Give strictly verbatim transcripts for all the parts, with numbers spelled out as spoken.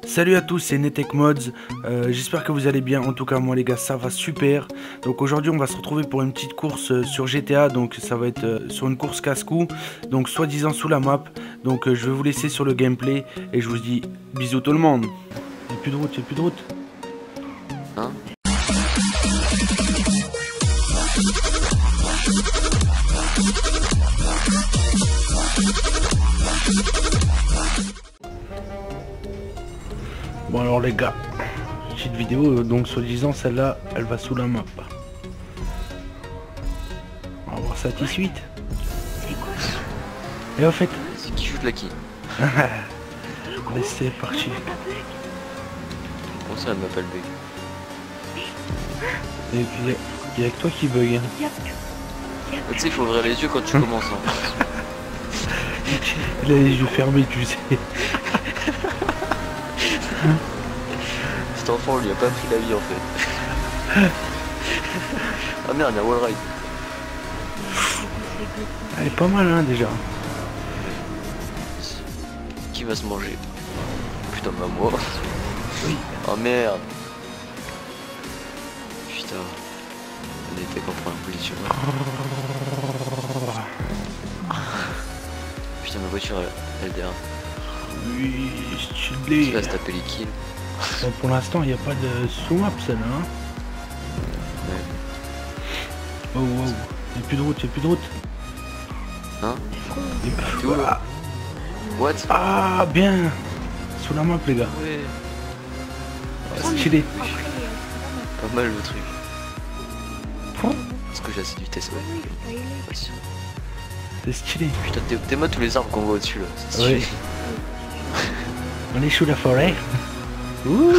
Salut à tous, c'est Netech Mods, euh, j'espère que vous allez bien. En tout cas moi les gars ça va super. Donc aujourd'hui on va se retrouver pour une petite course euh, sur G T A. Donc ça va être euh, sur une course casse-cou, donc soi-disant sous la map. Donc euh, je vais vous laisser sur le gameplay et je vous dis bisous tout le monde. Y'a plus de route, y'a plus de route. Hein? Bon alors les gars, petite vidéo, donc soi-disant celle-là, elle va sous la map. On va voir ça tout de suite. C'est quoi ça? Et en fait, C'est qui joue de la qui? c'est parti. Comment ça elle m'appelle bug? Et puis il y a que toi qui bug. Hein. Yep. Yep. Tu sais il faut ouvrir les yeux quand tu commences. Hein. Il a les yeux fermés tu sais. Cet enfant lui a pas pris la vie en fait. Ah merde, il y a Wallride. Elle est pas mal hein déjà. Qui va se manger? Putain bah moi. Oui. Oh merde. Putain. On était qu'en première position. Putain ma voiture elle, elle est derrière. Oui, Tu stylé. vas se taper les kills. Bon, pour l'instant il n'y a pas de sous-map celle-là. Hein. Ouais. Oh wow. Il n'y a plus de route, il n'y a plus de route. Hein? Et puis, T'es où, là? voilà. What? Ah bien. Sous la map les gars. Ouais. Oh, stylé. Après, euh, Pas mal le truc. Oh, Est-ce que j'ai assez de vitesse? Ouais. oui, il faut y aller. Ouais, si. c'est stylé. Putain, t'es- t'aimes tous les arbres qu'on voit au-dessus là. C'est Ouais. stylé. On est sous la forêt. Ouh. Ouais,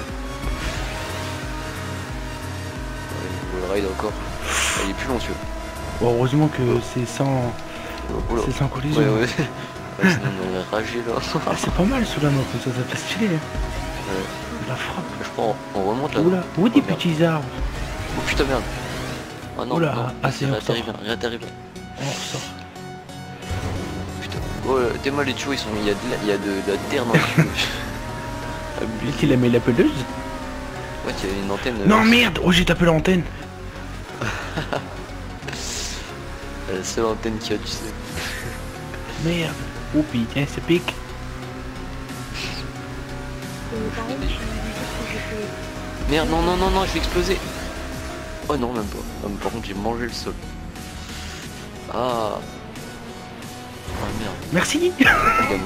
le ride encore. Ah, il est plus long celui-là. Bon, heureusement que c'est sans, Oh, oula. c'est sans collision. Ouais, ouais. Ouais, sinon on aurait ragé là. Ah, c'est pas mal sous la map, ça, ça fait stylé. Hein. Ouais. La frappe. Je crois on, on remonte là. Oula, où des Oh, merde. petits arbres. Oh putain merde. Oh non, Oula, non. ah, c'est réatterri ressort. bien, réatterri bien. On ressort. Putain. Oh, euh, t'es mal les tuyaux, ils sont. Il y a de la, il y a de, de la terre dans les tuyaux. Lui qu'il a mis la peleuse. Ouais, il y a une antenne. euh, Non merde, oh j'ai tapé l'antenne. La seule antenne qu'il y a, tu sais. Merde. Oh putain, c'est pique. Euh, par contre, je je sais que j'ai Merde, non, non, non, non, je vais exploser. Oh non, même pas. Non, mais par contre, j'ai mangé le sol. Ah. Ah merde. Merci. Également.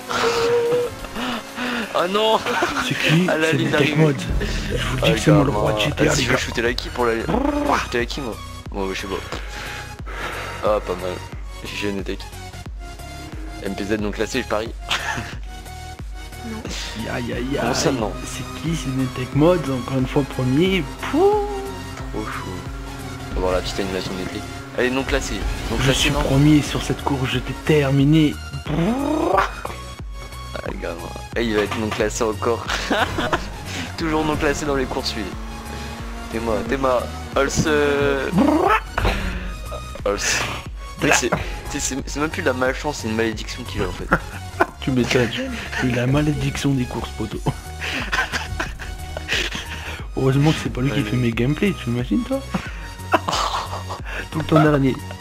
Ah non. C'est qui? À la C'est ligne les Tech d'arrivée. Mods. Je vous dis Ah, que c'est moi le gamin. roi de G T A Ah, si les je vais gars. shooter la qui pour la... Je vais shooter la qui moi? Bon, je sais pas. Ah, pas mal. J'ai une attaque. M P Z non classé, je parie. Aïe aïe aïe. Comment ça, non? C'est qui? C'est les Tech Mods, encore une fois premier. Pouh. Trop chaud. On va voir la petite animation d'été. Elle est non classée. Non Je classée, suis non? premier sur cette course, je t'ai terminé. Ah, le gamin. Eh, il va être non classé encore. Toujours non classé dans les courses, lui. T'es moi, t'es moi. Olse. Olse. C'est c'est même plus de la malchance, c'est une malédiction qu'il a en fait. Tu m'étonnes. C'est la malédiction des courses poteau. Heureusement que c'est pas lui qui Ouais, fait mes gameplays, tu imagines toi? Tout le temps dernier.